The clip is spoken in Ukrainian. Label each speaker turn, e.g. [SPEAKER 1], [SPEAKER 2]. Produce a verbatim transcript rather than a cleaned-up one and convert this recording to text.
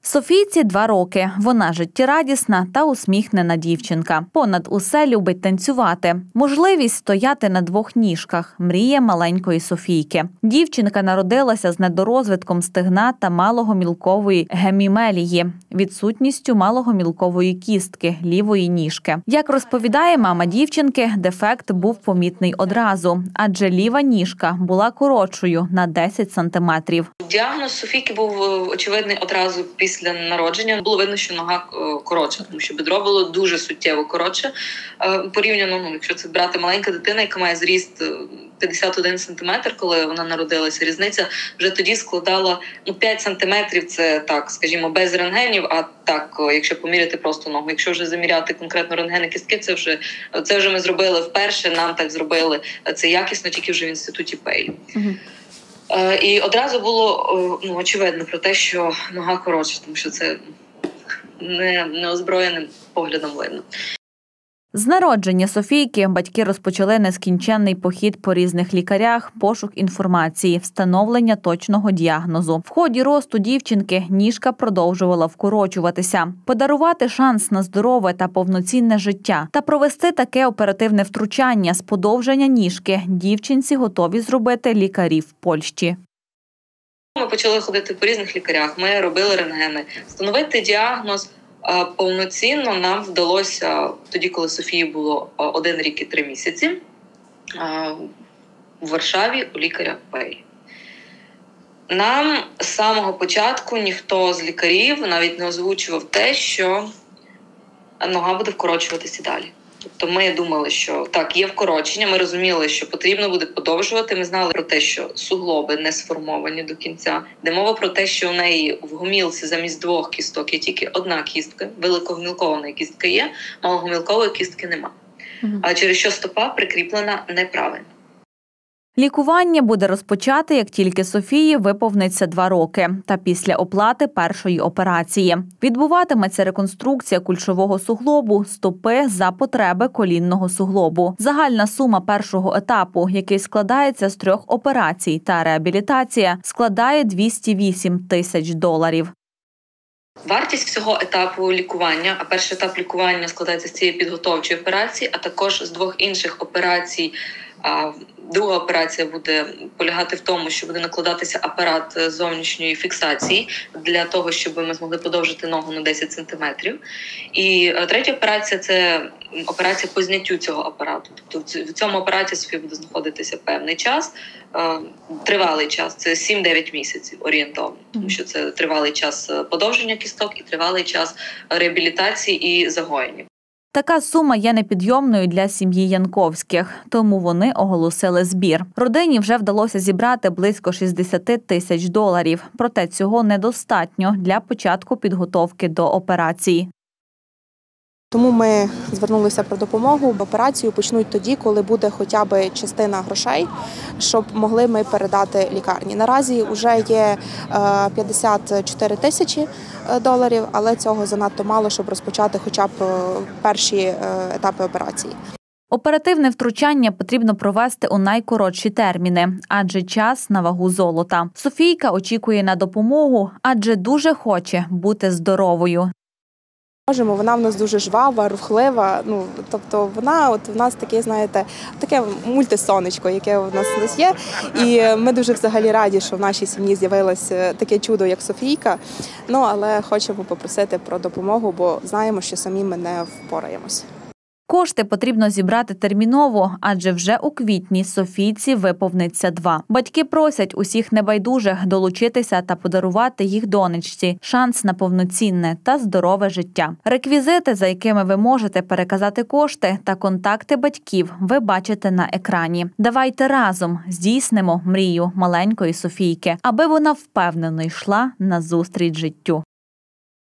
[SPEAKER 1] Софійці два роки. Вона життєрадісна та усміхнена дівчинка. Понад усе любить танцювати. Можливість стояти на двох ніжках – мрія маленької Софійки. Дівчинка народилася з недорозвитком стегна та малого-мілкової гемімелії, відсутністю малого-мілкової кістки – лівої ніжки. Як розповідає мама дівчинки, дефект був помітний одразу, адже ліва ніжка була коротшою на десять сантиметрів.
[SPEAKER 2] Діагноз Софійки був очевидний одразу після Після народження. Було видно, що нога коротша, тому що бедро було дуже суттєво коротше. Порівняно, ну, якщо це брати маленька дитина, яка має зріст п'ятдесят один сантиметр, коли вона народилася, різниця вже тоді складала ну, п'ять сантиметрів, це так, скажімо, без рентгенів, а так, якщо поміряти просто ногу. Якщо вже заміряти конкретно рентгени кістки, це вже, це вже ми зробили вперше, нам так зробили це якісно, тільки вже в інституті Пейлю. Угу. І одразу було ну, очевидно про те, що нога коротша, тому що це не, неозброєним поглядом видно.
[SPEAKER 1] З народження Софійки батьки розпочали нескінченний похід по різних лікарях, пошук інформації, встановлення точного діагнозу. В ході росту дівчинки ніжка продовжувала вкорочуватися. Подарувати шанс на здорове та повноцінне життя та провести таке оперативне втручання з подовження ніжки дівчинці готові зробити лікарі в Польщі.
[SPEAKER 2] Ми почали ходити по різних лікарях, ми робили рентгени. Встановити діагноз повноцінно нам вдалося тоді, коли Софії було один рік і три місяці в Варшаві у лікаря Пейлі. Нам з самого початку ніхто з лікарів навіть не озвучував те, що нога буде вкорочуватися далі. Тобто ми думали, що так, є вкорочення, ми розуміли, що потрібно буде подовжувати. Ми знали про те, що суглоби не сформовані до кінця. Де мова про те, що у неї в гомілці замість двох кісток є тільки одна кістка, великогомілкованої кістки є, малогомілкової кістки нема. Угу. А через що стопа прикріплена неправильно.
[SPEAKER 1] Лікування буде розпочати, як тільки Софії виповниться два роки та після оплати першої операції. Відбуватиметься реконструкція кульшового суглобу, стопи за потреби колінного суглобу. Загальна сума першого етапу, який складається з трьох операцій та реабілітація, складає двісті вісім тисяч доларів.
[SPEAKER 2] Вартість всього етапу лікування, а перший етап лікування складається з цієї підготовчої операції, а також з двох інших операцій. Друга операція буде полягати в тому, що буде накладатися апарат зовнішньої фіксації для того, щоб ми змогли подовжити ногу на десять сантиметрів. І третя операція – це операція по зняттю цього апарату. Тобто в цьому апараті Софія буде знаходитися певний час, тривалий час, це сім-дев'ять місяців орієнтовно, тому що це тривалий час подовження кісток і тривалий час реабілітації і загоєння.
[SPEAKER 1] Така сума є непідйомною для сім'ї Янковських, тому вони оголосили збір. Родині вже вдалося зібрати близько шістдесят тисяч доларів, проте цього недостатньо для початку підготовки до операції.
[SPEAKER 3] Тому ми звернулися про допомогу. Операцію почнуть тоді, коли буде хоча б частина грошей, щоб могли ми передати лікарні. Наразі вже є п'ятдесят чотири тисячі доларів, але цього занадто мало, щоб розпочати хоча б перші етапи операції.
[SPEAKER 1] Оперативне втручання потрібно провести у найкоротші терміни, адже час на вагу золота. Софійка очікує на допомогу, адже дуже хоче бути здоровою.
[SPEAKER 3] Можемо, вона в нас дуже жвава, рухлива, ну, тобто вона от в нас таке, знаєте, таке мультисонечко, яке в нас є. І ми дуже взагалі раді, що в нашій сім'ї з'явилось таке чудо, як Софійка. Ну, але хочемо попросити про допомогу, бо знаємо, що самі ми не впораємось.
[SPEAKER 1] Кошти потрібно зібрати терміново, адже вже у квітні Софійці виповниться два. Батьки просять усіх небайдужих долучитися та подарувати їх донечці шанс на повноцінне та здорове життя. Реквізити, за якими ви можете переказати кошти, та контакти батьків ви бачите на екрані. Давайте разом здійснимо мрію маленької Софійки, аби вона впевнено йшла назустріч життю.